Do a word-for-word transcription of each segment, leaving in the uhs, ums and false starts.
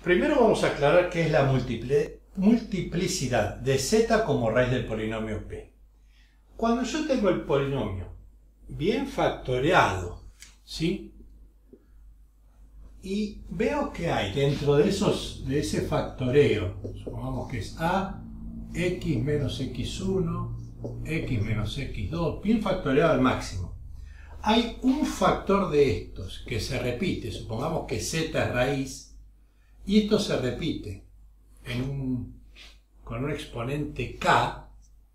Primero vamos a aclarar qué es la multipli- multiplicidad de z como raíz del polinomio p. Cuando yo tengo el polinomio bien factoreado, ¿sí? Y veo que hay dentro de, esos, de ese factoreo, supongamos que es a, x menos equis uno, x menos equis dos, bien factoreado al máximo. Hay un factor de estos que se repite, supongamos que z es raíz, y esto se repite en un, con un exponente k.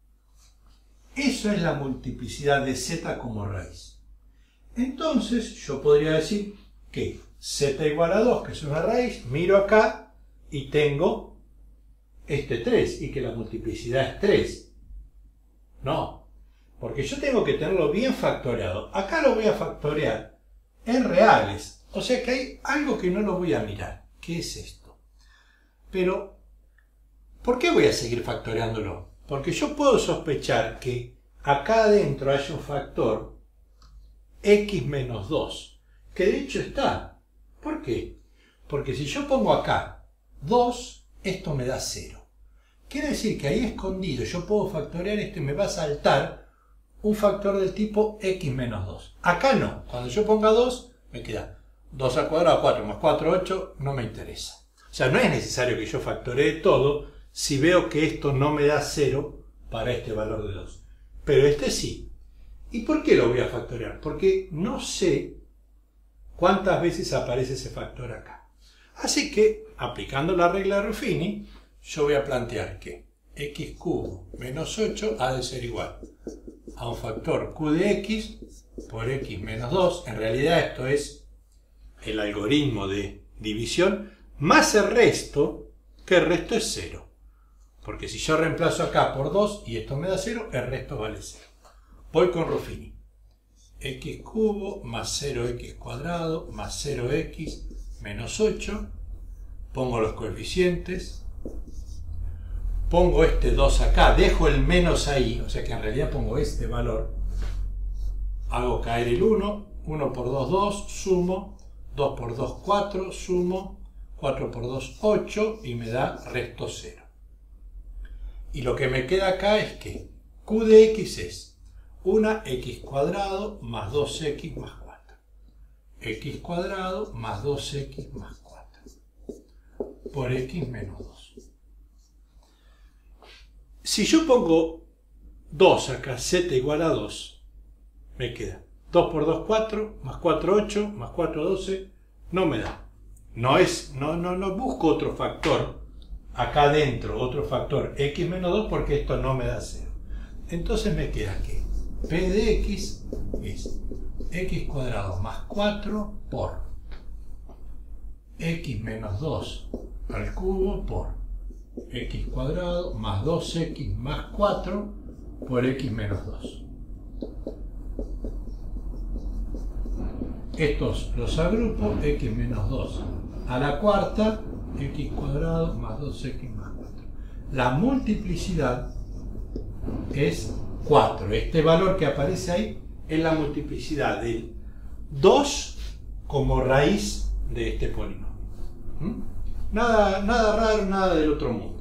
Eso es la multiplicidad de z como raíz. Entonces yo podría decir que z igual a dos, que es una raíz, miro acá y tengo este tres, y que la multiplicidad es tres. No, porque yo tengo que tenerlo bien factoreado. Acá lo voy a factorear en reales, o sea que hay algo que no lo voy a mirar. ¿Qué es esto? Pero, ¿por qué voy a seguir factoreándolo? Porque yo puedo sospechar que acá adentro hay un factor x menos dos, que de hecho está. ¿Por qué? Porque si yo pongo acá dos, esto me da cero. Quiere decir que ahí escondido yo puedo factorear esto y me va a saltar un factor del tipo x menos dos. Acá no. Cuando yo ponga dos, me queda dos al cuadrado, cuatro más cuatro, ocho, no me interesa. O sea, no es necesario que yo factoree todo si veo que esto no me da cero para este valor de dos. Pero este sí. ¿Y por qué lo voy a factorear? Porque no sé cuántas veces aparece ese factor acá. Así que, aplicando la regla de Ruffini, yo voy a plantear que x cubo menos ocho ha de ser igual a un factor q de x por x menos dos. En realidad esto es el algoritmo de división, más el resto, que el resto es cero. Porque si yo reemplazo acá por dos y esto me da cero, el resto vale cero. Voy con Ruffini. X cubo más cero x cuadrado más cero x menos ocho. Pongo los coeficientes. Pongo este dos acá. Dejo el menos ahí. O sea que en realidad pongo este valor. Hago caer el uno. uno por dos, dos. Sumo. dos por dos, cuatro. Sumo. cuatro por dos, ocho. Y me da resto cero. Y lo que me queda acá es que q de x es una x cuadrado más dos x más cuatro. X cuadrado más dos x más cuatro. Por x menos dos. Si yo pongo dos acá, z igual a dos, me queda dos por dos, cuatro, más cuatro, ocho, más cuatro, doce, no me da. No, es, no, no, no busco otro factor acá adentro, otro factor x menos dos, porque esto no me da cero. Entonces me queda que p de x es x cuadrado más cuatro por x menos dos al cubo por x cuadrado más dos x más cuatro por x menos dos. Estos los agrupo, x menos dos a la cuarta, x cuadrado más dos x más cuatro. La multiplicidad es cuatro. Este valor que aparece ahí es la multiplicidad del dos como raíz de este polinomio. ¿Mm? Nada, nada raro, nada del otro mundo.